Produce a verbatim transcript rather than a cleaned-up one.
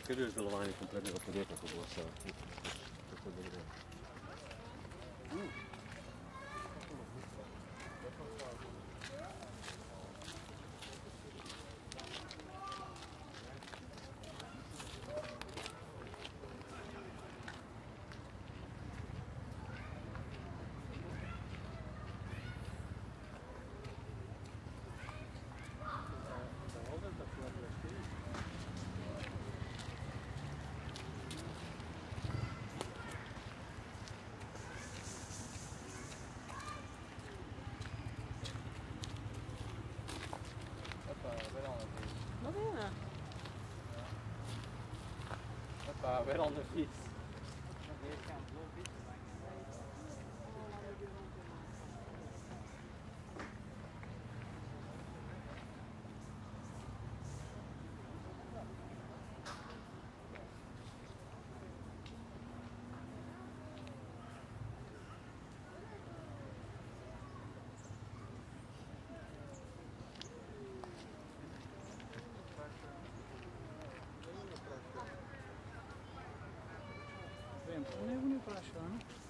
Kaj je izdelovanje kompletnega podjetja, ko bo se tako dobro? Va bene. Eppa, weer aan de fiets. Vem, ne bo ni vprašal, ne?